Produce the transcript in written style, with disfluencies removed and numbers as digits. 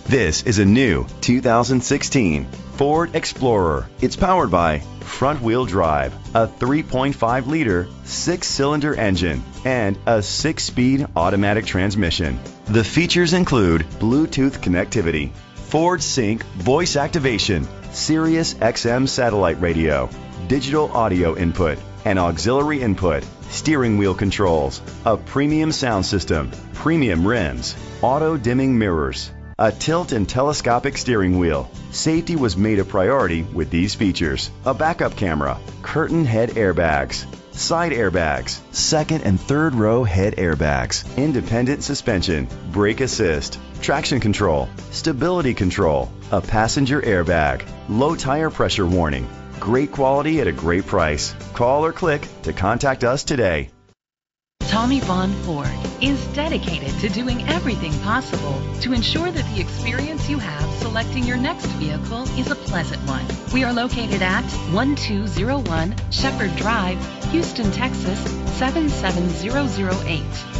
This is a new 2016 Ford Explorer. It's powered by front-wheel drive, a 3.5-liter, 6-cylinder engine, and a 6-speed automatic transmission. The features include Bluetooth connectivity, Ford Sync voice activation, Sirius XM satellite radio, digital audio input, and auxiliary input, steering wheel controls, a premium sound system, premium rims, auto-dimming mirrors, a tilt and telescopic steering wheel. Safety was made a priority with these features: a backup camera, curtain head airbags, side airbags, second and third row head airbags, independent suspension, brake assist, traction control, stability control, a passenger airbag, low tire pressure warning. Great quality at a great price. Call or click to contact us today. Tommy Vaughn Ford is dedicated to doing everything possible to ensure that the experience you have selecting your next vehicle is a pleasant one. We are located at 1201 Shepherd Drive, Houston, Texas 77008.